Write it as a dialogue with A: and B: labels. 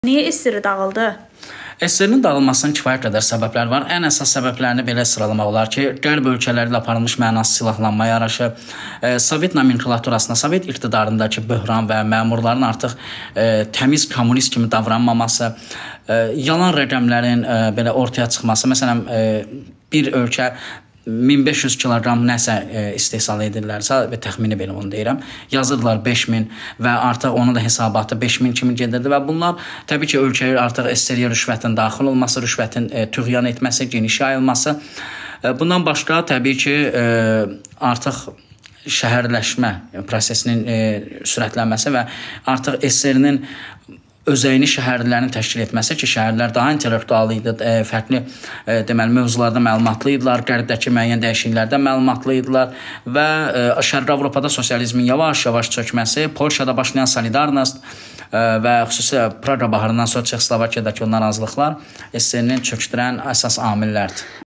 A: Niyə SSR dağıldı?
B: SSR-nin dağılmasının kifayət qədər səbəblər var. Ən əsas səbəblərini belə sıralamaq olar ki, qərb ölkələri ilə aparılmış mənasız silahlanma yarışı, Sovet nomenklaturasına, Sovet iqtidarındakı böhran və məmurların artıq təmiz kommunist kimi davranmaması, yalan rəqəmlərin belə ortaya çıxması. Məsələn, bir ölkə 1500 kiloqram nəsə istehsal edirlərsə və təxmini belə onu deyirəm, yazırlar 5000 və artıq onun da hesabatı 5000 kimi gedirdi və bunlar təbii ki, ölkəyə artıq SSR-yə rüşvətin daxil olması, rüşvətin tüğyan etməsi, geniş yayılması. Bundan başqa təbii ki, artıq şəhərləşmə prosesinin sürətlənməsi və artıq SSR-nin özəyini şəhərlərin təşkil etməsi ki, şəhərlər daha intellektual idi, fərqli deməli mövzularda məlumatlı idilər, qərbdəki müəyyən dəyişikliklərdə məlumatlı idilər və Şərqi Avropada sosializmin yavaş-yavaş çökməsi, Polşada başlayan Solidarnost və xüsusilə Praqa baharından sonra Çexoslovakiyadakı o narazılıqlar SSR-nin çökdürən əsas amillərdir.